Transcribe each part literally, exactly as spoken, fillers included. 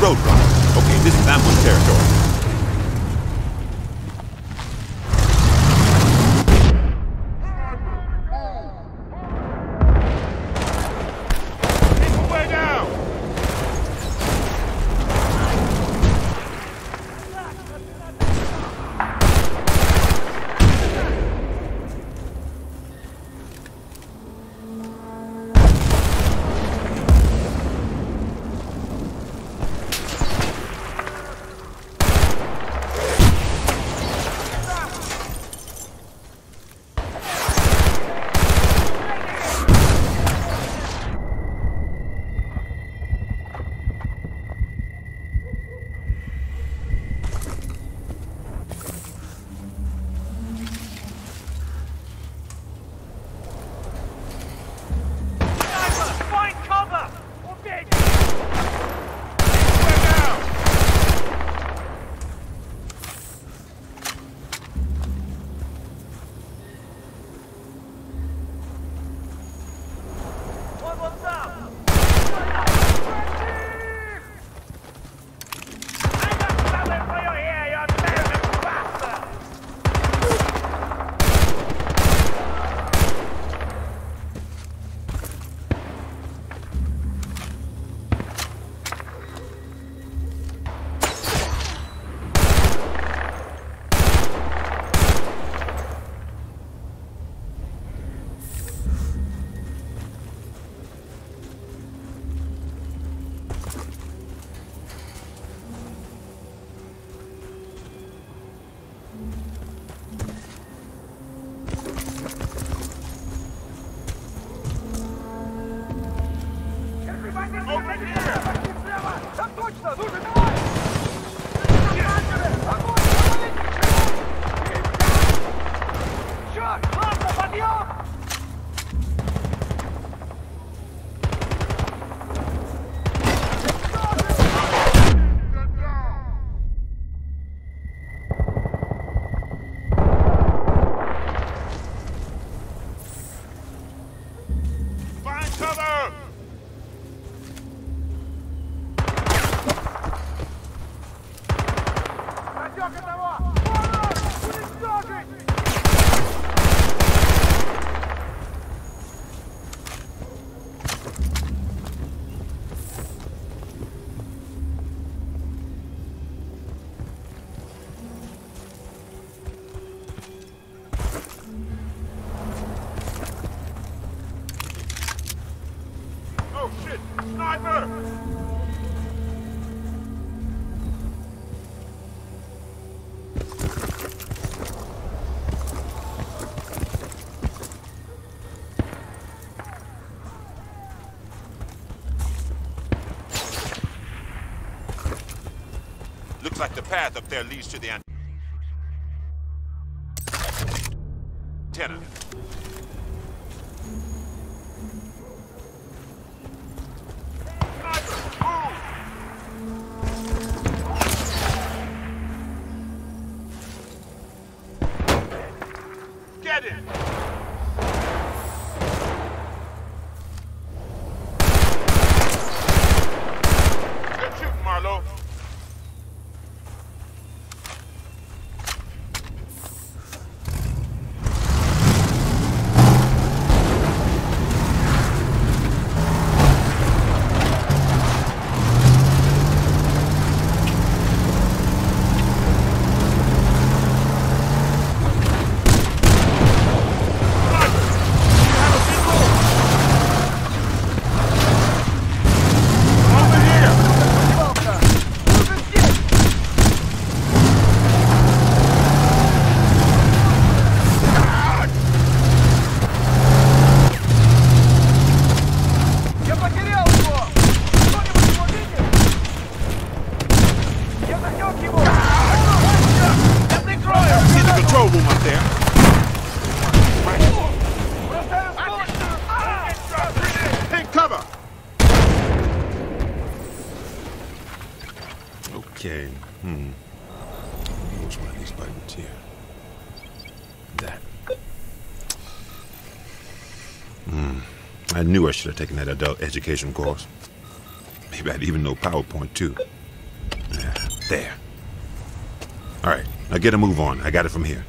roadblock. Okay, this is ambush territory. Looks like the path up there leads to the antenna. Get it! Good shooting, Marlowe. Okay, hmm. Which one of these buttons here? That. Hmm. I knew I should have taken that adult education course. Maybe I'd even know PowerPoint too. There. All right, now get a move on. I got it from here.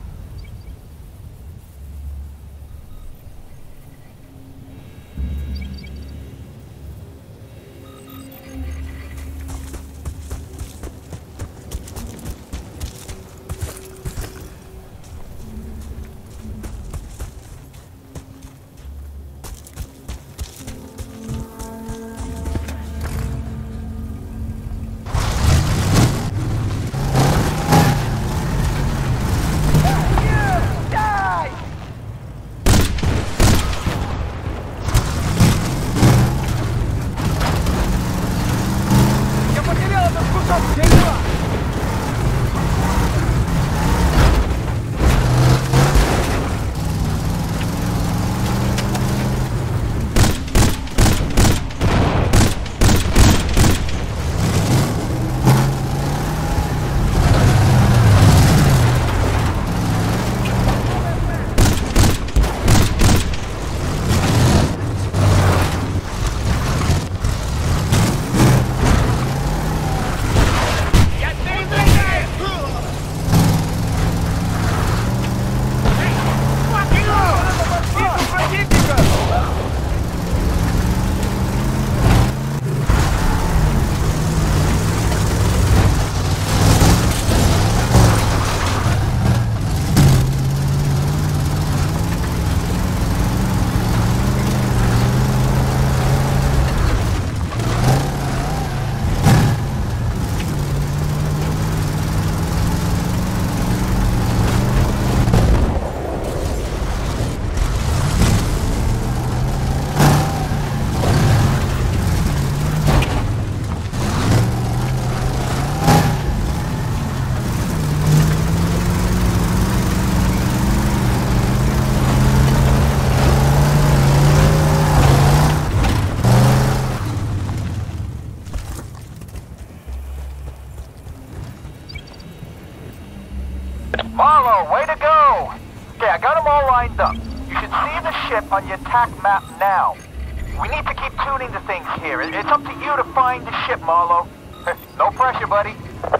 Marlowe, way to go! Okay, I got them all lined up. You should see the ship on your tac map now. We need to keep tuning the things here. It's up to you to find the ship, Marlowe. No pressure, buddy.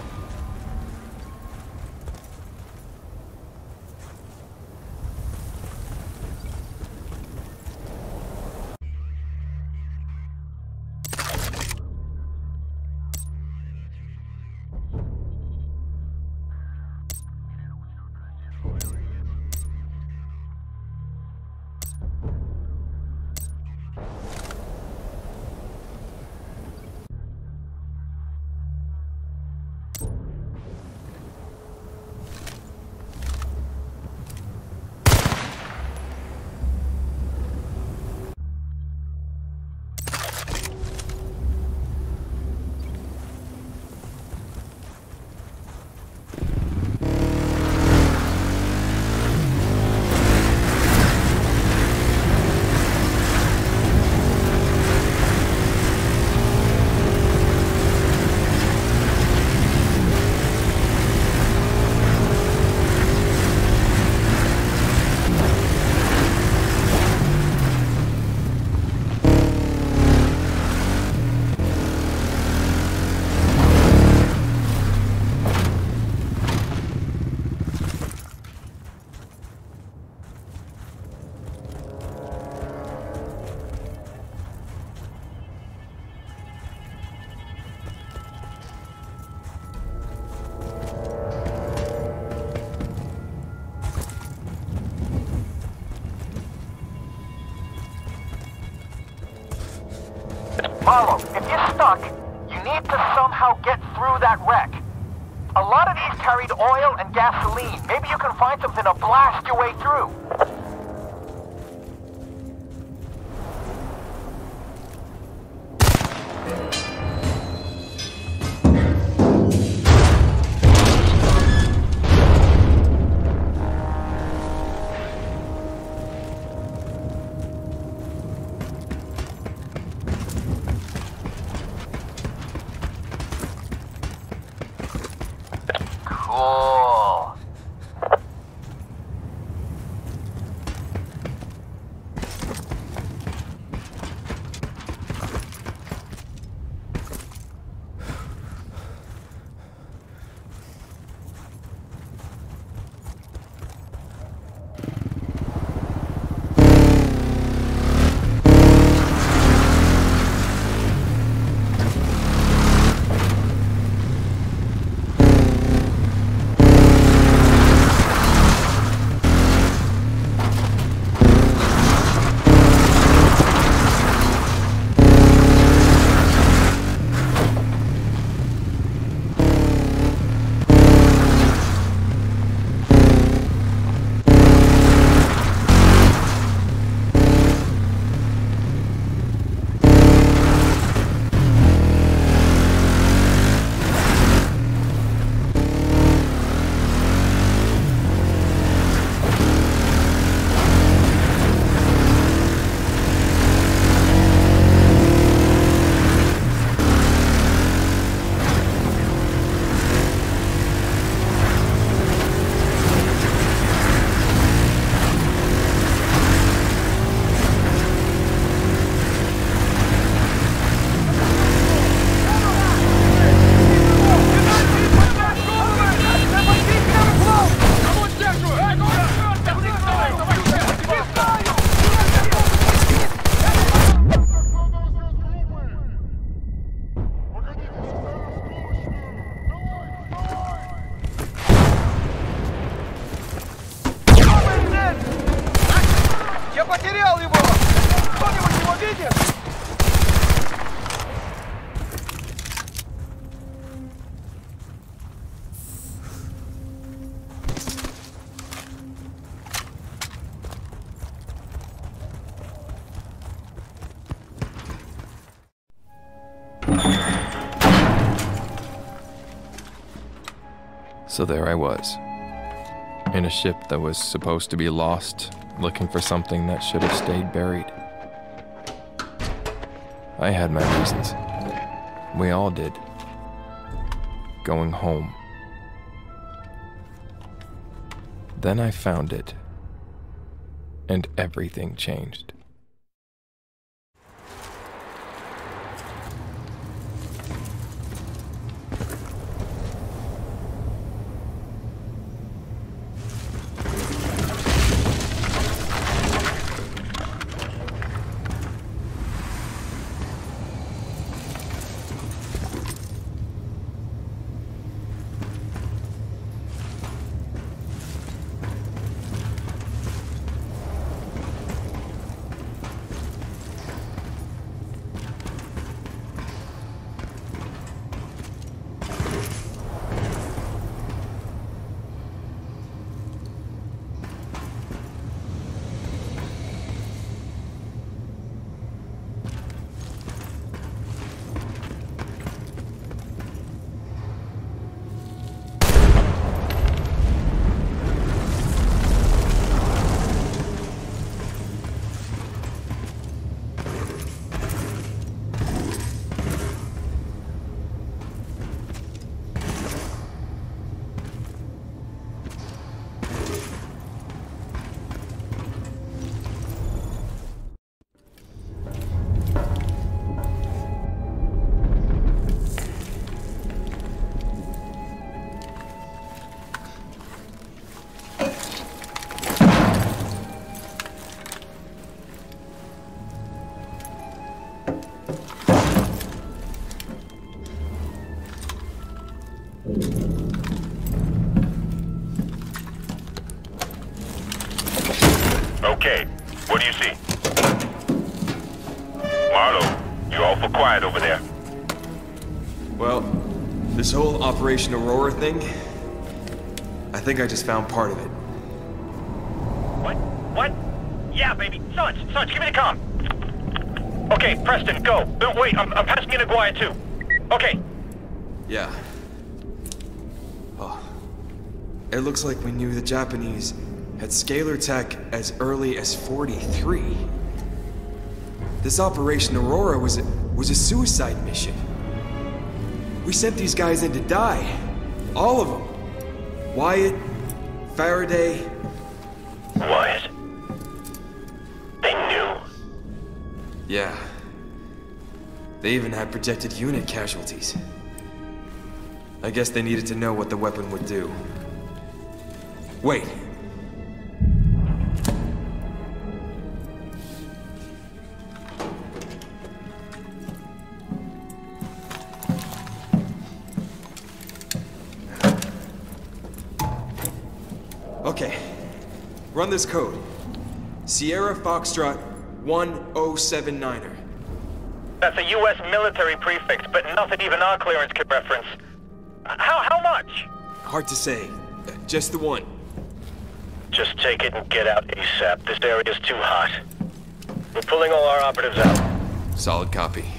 Marlowe, if you're stuck, you need to somehow get through that wreck. A lot of these carried oil and gasoline. Maybe you can find something to blast your way through. Cool. So there I was, in a ship that was supposed to be lost, looking for something that should have stayed buried. I had my reasons. We all did. Going home. Then I found it, and everything changed. Okay, what do you see? Marlowe, you're awful quiet over there. Well, this whole Operation Aurora thing, I think I just found part of it. What? What? Yeah, baby. Sarge, Sarge, give me the comm. Okay, Preston, go. No, wait, I'm, I'm passing in Aguirre too. Okay. Yeah. Oh. It looks like we knew the Japanese had scalar tech as early as forty-three. This Operation Aurora was a, was a suicide mission. We sent these guys in to die. All of them. Wyatt, Faraday. Wyatt? They knew? Yeah. They even had projected unit casualties. I guess they needed to know what the weapon would do. Wait. Okay. Run this code. Sierra Foxtrot one oh seven niner. That's a U S military prefix, but nothing even our clearance could reference. How, how much? Hard to say. Just the one. Just take it and get out ASAP. This area's too hot. We're pulling all our operatives out. Solid copy.